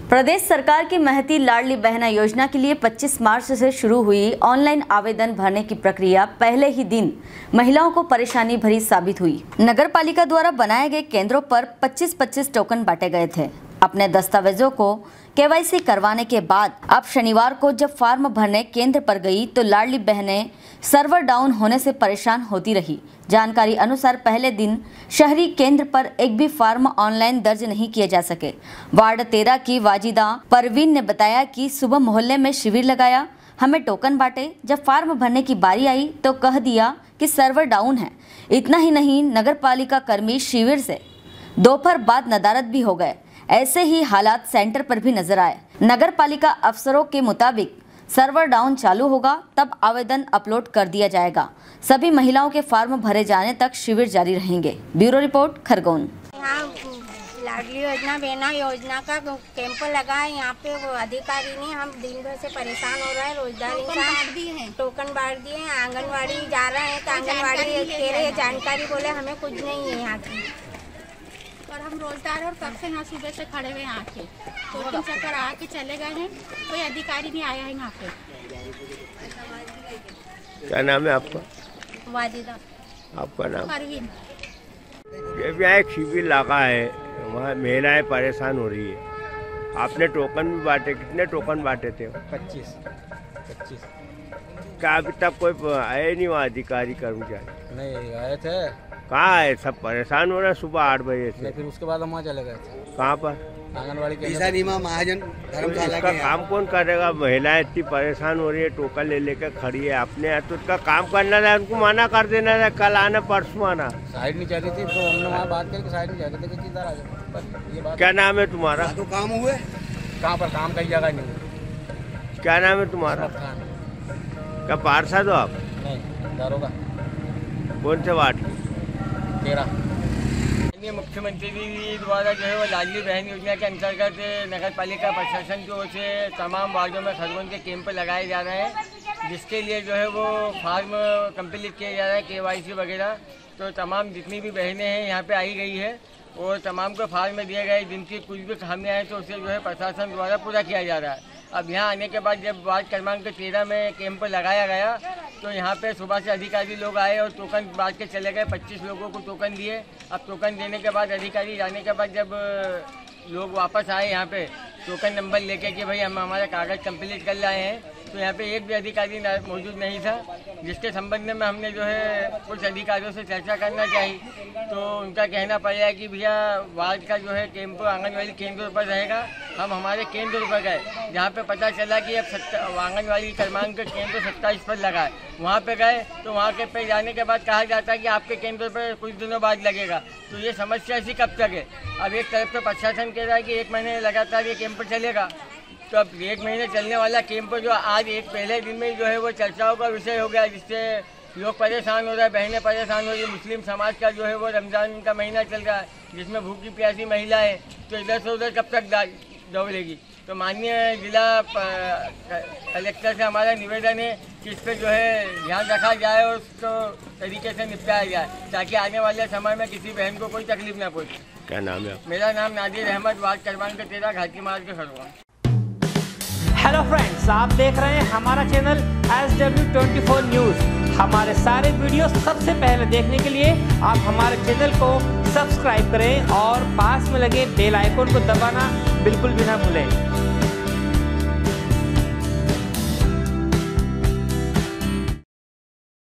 प्रदेश सरकार की महती लाडली बहना योजना के लिए 25 मार्च से शुरू हुई ऑनलाइन आवेदन भरने की प्रक्रिया पहले ही दिन महिलाओं को परेशानी भरी साबित हुई। नगर पालिका द्वारा बनाए गए केंद्रों पर 25-25 टोकन बांटे गए थे। अपने दस्तावेजों को केवाईसी करवाने के बाद अब शनिवार को जब फॉर्म भरने केंद्र पर गई तो लाडली बहनें सर्वर डाउन होने से परेशान होती रही। जानकारी अनुसार पहले दिन शहरी केंद्र पर एक भी फॉर्म ऑनलाइन दर्ज नहीं किए जा सके। वार्ड 13 की वाजिदा परवीन ने बताया कि सुबह मोहल्ले में शिविर लगाया, हमें टोकन बांटे। जब फॉर्म भरने की बारी आई तो कह दिया कि सर्वर डाउन है। इतना ही नहीं, नगर पालिका कर्मी शिविर से दोपहर बाद नदारद भी हो गए। ऐसे ही हालात सेंटर पर भी नजर आए। नगर पालिका अफसरों के मुताबिक सर्वर डाउन चालू होगा तब आवेदन अपलोड कर दिया जाएगा। सभी महिलाओं के फॉर्म भरे जाने तक शिविर जारी रहेंगे। Bureau report, Khargone. यहाँ लाडली योजना बहना योजना का कैंप लगा है। यहाँ पे वो अधिकारी ने हम दिन भर से परेशान हो रहा है। रोजगार टोकन बांट दिए हैं। आंगनवाड़ी जा रहे हैं तो आंगनवाड़ी कह रहे जानकारी बोले हमें कुछ नहीं है यहाँ की। और हम रोजगार और कब से यहाँ सुबह से खड़े हुए यहाँ के 2-3 चक्कर आके चले गए हैं, कोई अधिकारी नहीं आया है यहाँ पे। क्या नाम है आपका? वाजिदा। आपका नाम? परवीन। यहाँ एक शिविर लगा है, वहाँ महिलाएं परेशान हो रही है। आपने टोकन भी बांटे, कितने टोकन बांटे थे? 25। क्या अभी तक कोई आए नहीं वहाँ अधिकारी कर्मचारी? नहीं आए थे। कहाँ है? सब परेशान हो रहे हैं सुबह 8 बजे से। फिर उसके बाद हम वहाँ चले गए थे। कहाँ पर? आंगनवाड़ी के महाजन धर्मशाला इसका काम कौन करेगा? महिलाएं इतनी परेशान हो रही है, टोकन ले लेकर खड़ी है। आपने तो उसका काम करना था, उनको मना कर देना था, कल आना परसों आना। साइड नहीं चाहती थी तो हमने वहाँ बात करके साइड नहीं चाहते थे कि इधर आ जाओ। क्या नाम है तुम्हारा? तो काम हुए कहाँ पर? काम कई जगह नहीं। क्या नाम है तुम्हारा? क्या पार्षद हो आप? नहीं, दारोगा। कौन से वार्ड? 13। मुख्यमंत्री जी द्वारा जो है वो लाडली बहन योजना के अंतर्गत नगर पालिका प्रशासन की ओर से तमाम वार्डों में खरगोन के कैंप लगाए जा रहे हैं, जिसके लिए जो है वो फॉर्म कंप्लीट किया जा रहा है, केवाईसी वगैरह। तो तमाम जितनी भी बहनें हैं यहाँ पे आई गई है और तमाम को फॉर्म में दिए गए। जिनकी कुछ भी खामियाँ हैं तो उसे जो है प्रशासन द्वारा पूरा किया जा रहा है। अब यहाँ आने के बाद जब वार्ड क्रमांक 13 में कैंप लगाया गया तो यहाँ पे सुबह से अधिकारी लोग आए और टोकन बांट के चले गए। 25 लोगों को टोकन दिए। अब टोकन देने के बाद अधिकारी जाने के बाद जब लोग वापस आए यहाँ पे टोकन नंबर लेके कि भाई हम हमारा कागज़ कंप्लीट कर लाए हैं, तो यहाँ पे एक भी अधिकारी मौजूद नहीं था, जिसके संबंध में हमने जो है कुछ अधिकारियों से चर्चा करना चाहिए। तो उनका कहना पड़ रहा है कि भैया वार्ड का जो है कैंप आंगनवाड़ी केंद्र पर रहेगा। हम हमारे केंद्र पर गए जहाँ पे पता चला कि अब आंगनवाड़ी क्रमांक केंद्र 27 पर लगा है। वहाँ पे गए तो वहाँ के पे जाने के बाद कहा जाता है कि आपके केंद्र पर कुछ दिनों बाद लगेगा। तो ये समस्या ऐसी कब तक है? अब एक तरफ से प्रशासन कह रहा है कि 1 महीने लगातार ये कैंप चलेगा। तो अब 1 महीने चलने वाला कैंप जो आज एक पहले दिन में जो है वो चर्चाओं का विषय हो गया, जिससे लोग परेशान हो रहे हैं, बहनें परेशान हो रही है। मुस्लिम समाज का जो है वो रमज़ान का महीना चल रहा है, जिसमें भूखी प्यासी महिलाएं, तो इधर से उधर कब तक दौड़ेगी। तो माननीय जिला कलेक्टर से हमारा निवेदन है कि इस पर जो है ध्यान रखा जाए और उसको तरीके से निपटाया जाए, ताकि आने वाले समय में किसी बहन को कोई तकलीफ ना पहुँचे। क्या नाम है? मेरा नाम नादिर अहमद, वार्ड क्रमांक 13, घाटी मार्ग के खरगोन। हेलो फ्रेंड्स, आप देख रहे हैं हमारा चैनल SW24 न्यूज़। हमारे सारे वीडियो सबसे पहले देखने के लिए आप हमारे चैनल को सब्सक्राइब करें और पास में लगे बेल आइकन को दबाना बिल्कुल भी ना भूलें।